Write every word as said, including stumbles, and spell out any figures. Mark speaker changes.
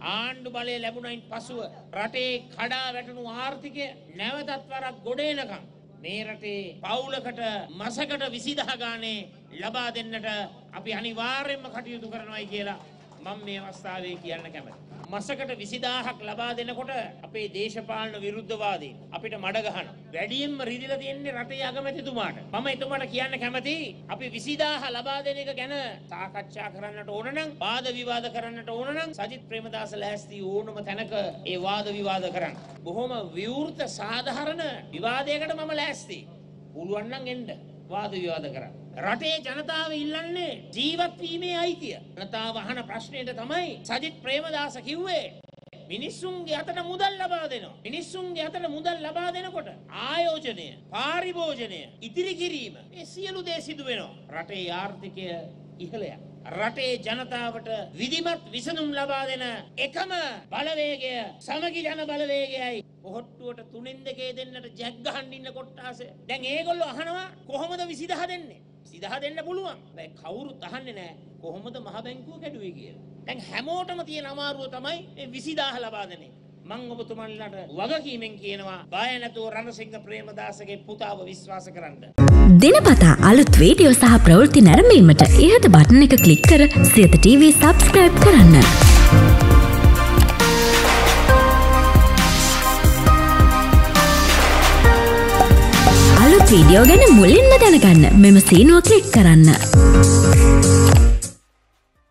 Speaker 1: ආණ්ඩු බලය ලැබුණයින් පසුව රටේ කඩා වැටුණු ආර්ථිකය නැවතත් වරක් ගොඩ එනකම් මේ රටේ පවුලකට මාසකට විසිදහ ගානේ ලබා දෙන්නට අපි අනිවාර්යයෙන්ම කටයුතු කරනවායි කියලා මම මේ අවස්ථාවේ කියන්න කැමතියි. මාසකට විසිදාහක් ලබා දෙනකොට අපේ දේශපාලන විරුද්ධවාදීන් අපිට මඩ ගහන වැඩියෙන්ම රිදිලා තියෙන්නේ රටේ අගමැතිතුමාට. මම එතුමාට කියන්න කැමතියි අපි විසිදාහ ලබා දෙන එක ගැන සාකච්ඡා කරන්නට ඕන නම් වාද විවාද කරන්නට ඕන නම් සජිත් ප්‍රේමදාස ලෑස්ති ඕනම තැනක ඒ වාද විවාද කරන්න. බොහොම විවෘත සාධාරණ විවාදයකට මම ලෑස්ති. පුළුවන් නම් එන්න වාද විවාද කරන්න. රටේ ජනතාව ඉල්ලන්නේ ජීවත් වීමේ අයිතිය. ජනතාව අහන ප්‍රශ්නෙට තමයි සජිත් ප්‍රේමදාස කිව්වේ මිනිස්සුන්ගේ අතට මුදල් ලබා දෙනවා. මිනිස්සුන්ගේ අතට මුදල් ලබා දෙනකොට ආයෝජනය, පාරිභෝජනය, ඉදිරි කිරීම මේ සියලු දේ සිදු වෙනවා. රටේ ආර්ථිකය ඉහළ යනවා. රටේ ජනතාවට විධිමත් විසඳුම් ලබා දෙන එකම බලවේගය සමගි ජන බලවේගයයි. පොහොට්ටුවට තුනෙන් දෙකේ දෙන්නට ජැක් ගහන්න ඉන්න කොට්ටාසය. දැන් ඒගොල්ලෝ අහනවා කොහොමද විසිදහ දෙන්නේ? විසිදහ දෙන්න පුළුවන්. හැබැයි කවුරුත් අහන්නේ නැහැ කොහොමද මහ බැංකුව කැඩුවේ කියලා. දැන් හැමෝටම තියෙන අමාරුව තමයි මේ විසිදාහ ලබා දෙන එක. මම ඔබතුමන්ලට වගකීමෙන් කියනවා බය නැතුව රණසිංහ ප්‍රේමදාසගේ පුතාව විශ්වාස කරන්න.
Speaker 2: දිනපතා අලුත් වීඩියෝ සහ ප්‍රවෘත්ති නැරඹීමට ඉහත බටන් එක ක්ලික් කර සියත ටීවී සබ්ස්ක්‍රයිබ් කරන්න. අලුත් වීඩියෝ ගැන මුලින්ම දැනගන්න මෙම සීනුව ක්ලික් කරන්න.